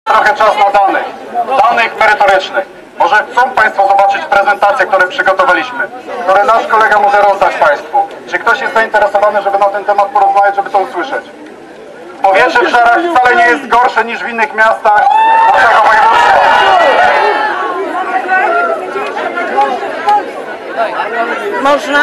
Trochę czas na danych merytorycznych. Może chcą Państwo zobaczyć prezentacje, które przygotowaliśmy, które nasz kolega może rozdać Państwu. Czy ktoś jest zainteresowany, żeby na ten temat porozmawiać, żeby to usłyszeć? Powietrze w Żarach wcale nie jest gorsze niż w innych miastach naszego województwa. Można?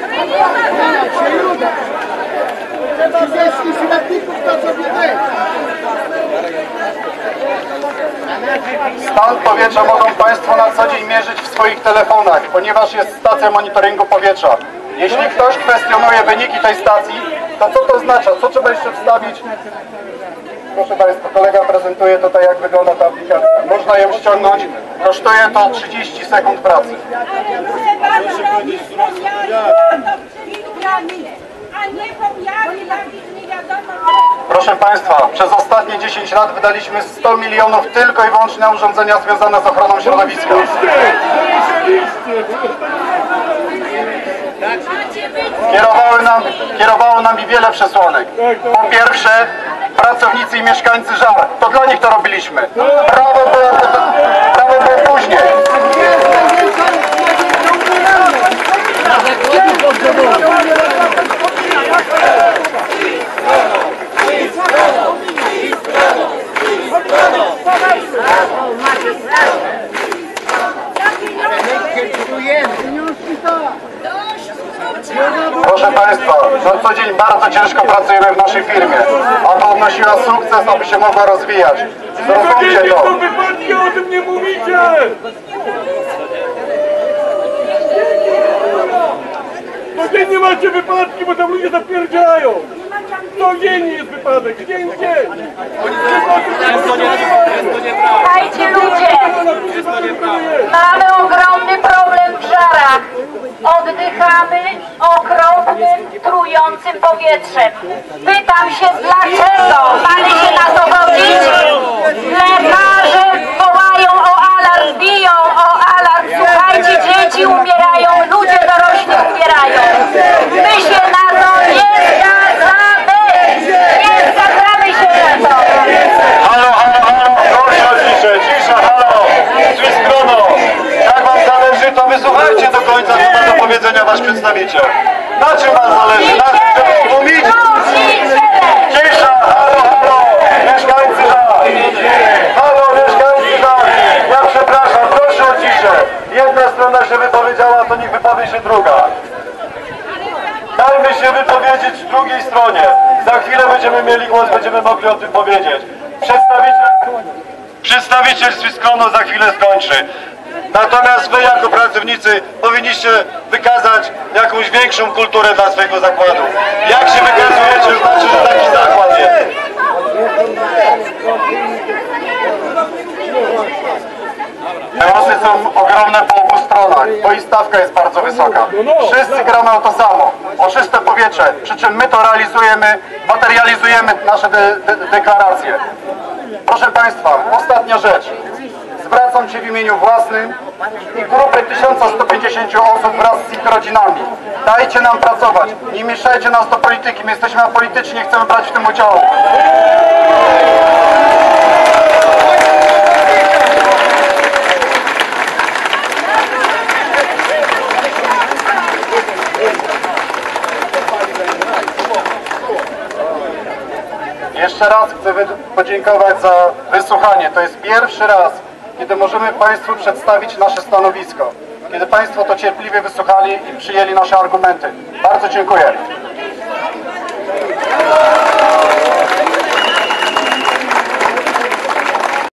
Stan powietrza mogą Państwo na co dzień mierzyć w swoich telefonach, ponieważ jest stacja monitoringu powietrza. Jeśli ktoś kwestionuje wyniki tej stacji, to co to oznacza? Co trzeba jeszcze wstawić? Proszę Państwa, kolega prezentuje tutaj, jak wygląda ta aplikacja. Można ją ściągnąć. Kosztuje to 30 sekund pracy. Proszę Państwa, przez ostatnie 10 lat wydaliśmy 100 milionów tylko i wyłącznie na urządzenia związane z ochroną środowiska. Kierowało nami wiele przesłanek. Po pierwsze, pracownicy i mieszkańcy Żar. To dla nich to robiliśmy. Prawo było później. Proszę Państwa, na co dzień bardzo ciężko pracujemy w naszej firmie, a to odnosiła sukces, aby się mogła rozwijać. Zrozumcie to. Wypadki, o tym nie mówicie! Codziennie macie wypadki, bo tam ludzie zapierdzielają. Codziennie jest wypadek, dzień w dzień. Słuchajcie ludzie, mamy ogromny problem w Żarach. Oddychamy okropnym, trującym powietrzem. Pytam się dlaczego? Mamy się na to godzić? Lekarze wołają o alarm, biją o alarm. Słuchajcie, dzieci umierają, ludzie dorośli umierają. My się na to nie zgadzamy. Nie zgadzamy się na to. Halo, proszę o ciszę, cisza, halo, Swiskrono. Jak Wam zależy, to wysłuchajcie do końca, co ma do powiedzenia Wasz przedstawiciel. Na czym Wam zależy? Na tym, żeby tłumić? Cisza, halo, mieszkańcy Żar. Halo, mieszkańcy Żar. Ja przepraszam, proszę o ciszę. Jedna strona się wypowiedziała, to niech wypowie się druga. Dajmy się wypowiedzieć drugiej stronie. Za chwilę będziemy mieli głos, będziemy mogli o tym powiedzieć. Przedstawiciel Swiskonu za chwilę skończy. Natomiast wy jako pracownicy powinniście wykazać jakąś większą kulturę dla swojego zakładu. Jak się wykazujecie, znaczy, że taki zakład jest. Emocje są ogromne po obu stronach, bo i stawka jest bardzo wysoka. Wszyscy gramy o to samo, o czyste powietrze, przy czym my to realizujemy, materializujemy nasze deklaracje. Proszę Państwa, ostatnia rzecz. Zwracam się w imieniu własnym i grupy 1150 osób wraz z ich rodzinami. Dajcie nam pracować, nie mieszajcie nas do polityki, my jesteśmy apolityczni, nie chcemy brać w tym udziału. Jeszcze raz chcę podziękować za wysłuchanie. To jest pierwszy raz, kiedy możemy Państwu przedstawić nasze stanowisko. Kiedy Państwo to cierpliwie wysłuchali i przyjęli nasze argumenty. Bardzo dziękuję.